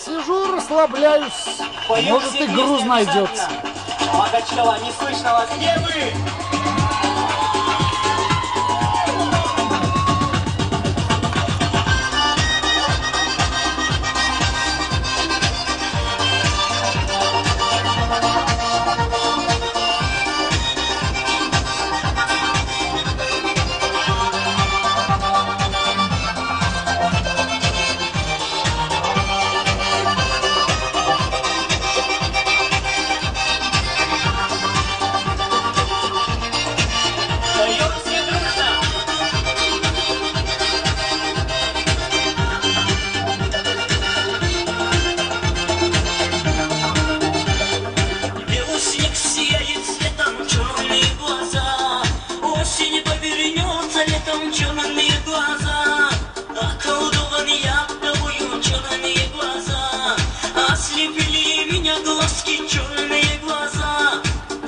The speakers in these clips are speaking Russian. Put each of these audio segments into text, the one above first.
Сижу, расслабляюсь. Может, и груз найдется. Махачкала, не слышно вас, где вы? Черные глаза, околдованные тобою черные глаза, ослепили меня глазки, черные глаза,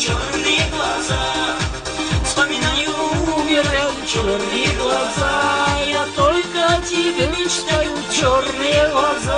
вспоминаю, умираю, черные глаза, я только о тебе мечтаю, черные глаза.